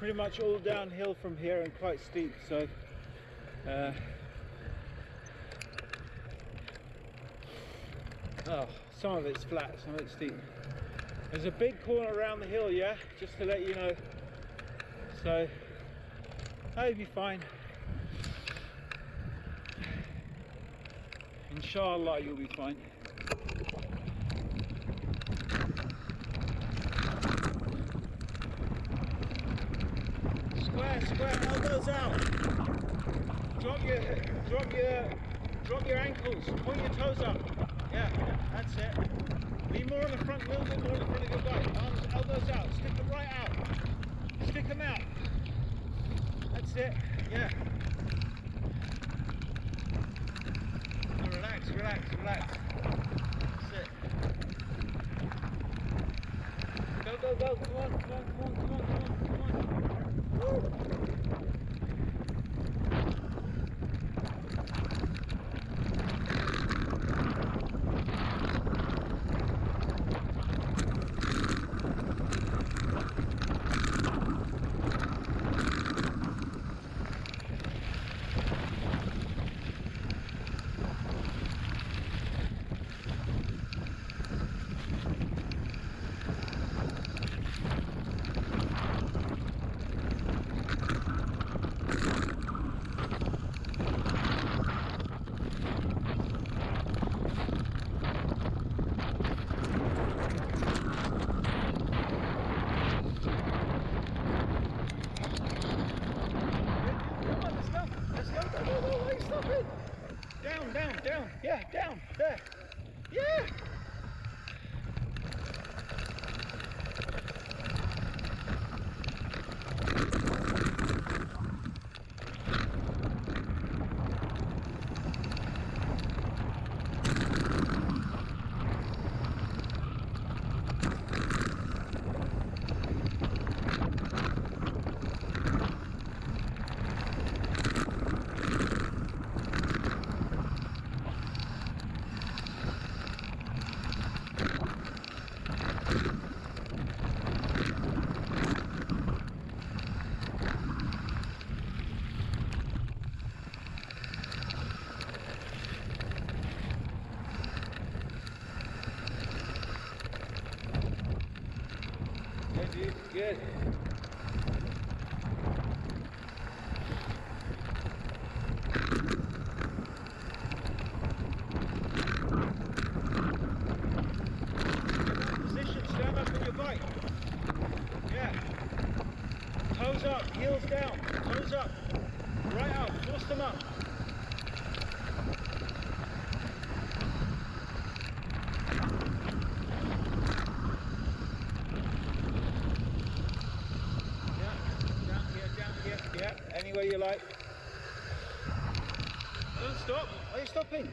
pretty much all downhill from here and quite steep, so some of it's flat, some of it's steep. There's a big corner around the hill, yeah, just to let you know, so that'll be fine. Inshallah, you'll be fine. Square, elbows out. Drop your ankles. Point your toes up. Yeah, that's it. Be more on the front, a little bit more in the front of your bike. Arms, elbows out. Stick them right out. Stick them out. That's it. Yeah. Now relax. That's it. Go. Come on. Woo. Down, yeah, down, there, yeah. Good. Position, stand up on your bike. Yeah. Toes up, heels down, toes up. Right out, force them up. Yeah, any way you like. Don't stop. Are you stopping?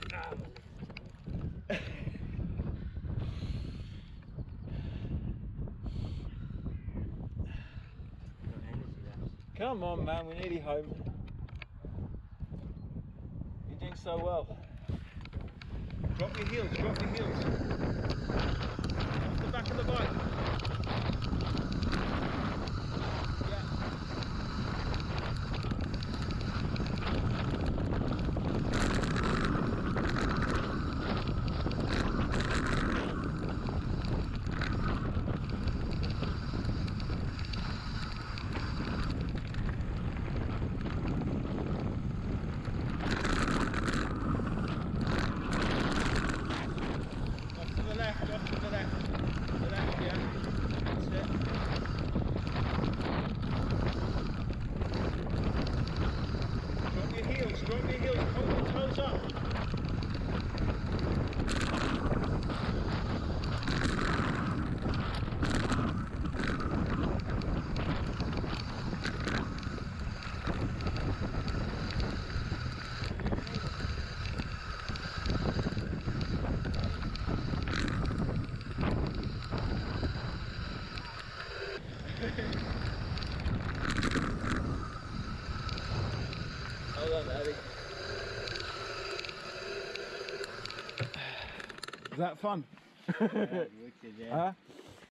Come on, man, we're nearly home. You're doing so well. Drop your heels, Off the back of the bike. Drop your heels, hold your toes up. Hold on, Eddie. Is that fun? Yeah, wicked, yeah. Huh?